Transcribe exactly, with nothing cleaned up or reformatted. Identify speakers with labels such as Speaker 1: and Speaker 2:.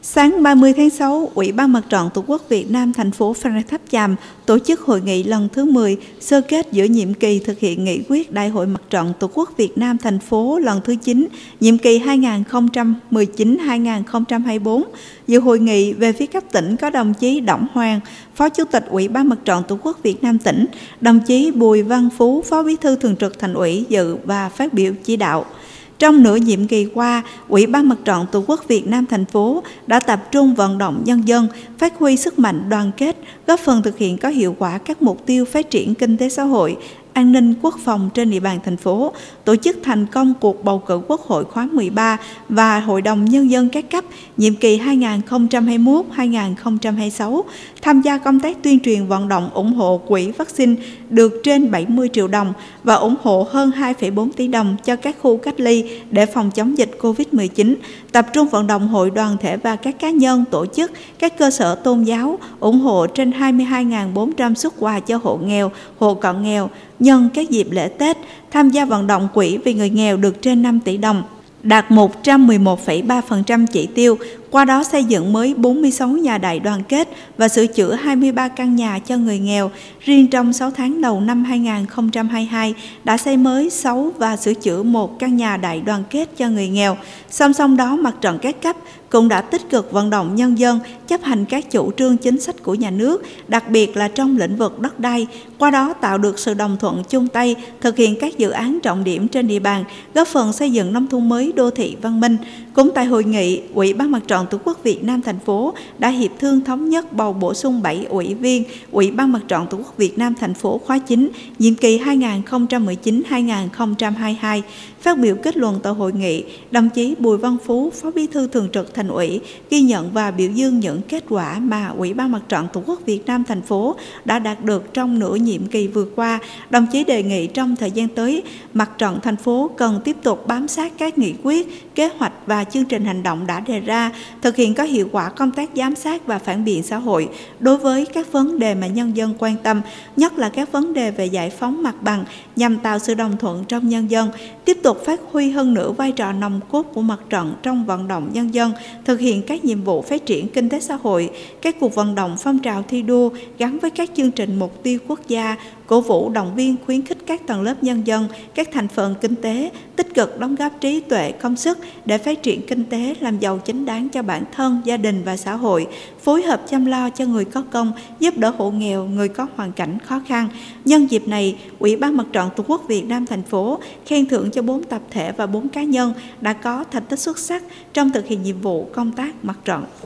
Speaker 1: Sáng ba mươi tháng sáu, Ủy ban Mặt trận Tổ quốc Việt Nam thành phố Phan Rang Tháp Chàm tổ chức hội nghị lần thứ mười sơ kết giữa nhiệm kỳ thực hiện nghị quyết Đại hội Mặt trận Tổ quốc Việt Nam thành phố lần thứ chín, nhiệm kỳ hai nghìn không trăm mười chín đến hai nghìn không trăm hai mươi tư. Dự hội nghị về phía cấp tỉnh có đồng chí Đổng Hoàng, Phó Chủ tịch Ủy ban Mặt trận Tổ quốc Việt Nam tỉnh, đồng chí Bùi Văn Phú, Phó Bí thư Thường trực Thành ủy dự và phát biểu chỉ đạo. Trong nửa nhiệm kỳ qua, Ủy ban Mặt trận Tổ quốc Việt Nam thành phố đã tập trung vận động nhân dân, phát huy sức mạnh đoàn kết, góp phần thực hiện có hiệu quả các mục tiêu phát triển kinh tế xã hội, an ninh quốc phòng trên địa bàn thành phố, tổ chức thành công cuộc bầu cử Quốc hội khóa mười ba và Hội đồng Nhân dân các cấp nhiệm kỳ hai nghìn không trăm hai mươi mốt đến hai nghìn không trăm hai mươi sáu, tham gia công tác tuyên truyền vận động ủng hộ quỹ vaccine được trên bảy mươi triệu đồng và ủng hộ hơn hai phẩy bốn tỷ đồng cho các khu cách ly để phòng chống dịch Covid mười chín, tập trung vận động hội đoàn thể và các cá nhân, tổ chức, các cơ sở tôn giáo ủng hộ trên hai mươi hai nghìn bốn trăm suất quà cho hộ nghèo, hộ cận nghèo nhân các dịp lễ Tết, tham gia vận động quỹ vì người nghèo được trên năm tỷ đồng, đạt một trăm mười một phẩy ba phần trăm chỉ tiêu, qua đó xây dựng mới bốn mươi sáu nhà đại đoàn kết và sửa chữa hai mươi ba căn nhà cho người nghèo. Riêng trong sáu tháng đầu năm hai nghìn không trăm hai mươi hai đã xây mới sáu và sửa chữa một căn nhà đại đoàn kết cho người nghèo. Song song đó, mặt trận các cấp cũng đã tích cực vận động nhân dân chấp hành các chủ trương chính sách của nhà nước, đặc biệt là trong lĩnh vực đất đai, qua đó tạo được sự đồng thuận chung tay thực hiện các dự án trọng điểm trên địa bàn, góp phần xây dựng nông thôn mới, đô thị văn minh. Cũng tại hội nghị, Ủy ban Mặt trận Tổ quốc Việt Nam thành phố đã hiệp thương thống nhất bầu bổ sung bảy ủy viên Ủy ban Mặt trận Tổ quốc Việt Nam thành phố khóa chín, nhiệm kỳ hai nghìn không trăm mười chín đến hai nghìn không trăm hai mươi hai. Phát biểu kết luận tại hội nghị, đồng chí Bùi Văn Phú, Phó Bí thư Thường trực Thành ủy, ghi nhận và biểu dương những kết quả mà Ủy ban Mặt trận Tổ quốc Việt Nam thành phố đã đạt được trong nửa nhiệm kỳ vừa qua. Đồng chí đề nghị trong thời gian tới, Mặt trận thành phố cần tiếp tục bám sát các nghị quyết, kế hoạch và chương trình hành động đã đề ra, thực hiện có hiệu quả công tác giám sát và phản biện xã hội đối với các vấn đề mà nhân dân quan tâm, nhất là các vấn đề về giải phóng mặt bằng nhằm tạo sự đồng thuận trong nhân dân, tiếp tục phát huy hơn nữa vai trò nòng cốt của mặt trận trong vận động nhân dân, thực hiện các nhiệm vụ phát triển kinh tế xã hội, các cuộc vận động phong trào thi đua gắn với các chương trình mục tiêu quốc gia, cổ vũ động viên khuyến khích các tầng lớp nhân dân, các thành phần kinh tế tích cực đóng góp trí tuệ, công sức để phát triển kinh tế, làm giàu chính đáng cho bản thân, gia đình và xã hội, phối hợp chăm lo cho người có công, giúp đỡ hộ nghèo, người có hoàn cảnh khó khăn. Nhân dịp này, Ủy ban Mặt trận Tổ quốc Việt Nam thành phố khen thưởng cho bốn tập thể và bốn cá nhân đã có thành tích xuất sắc trong thực hiện nhiệm vụ công tác mặt trận.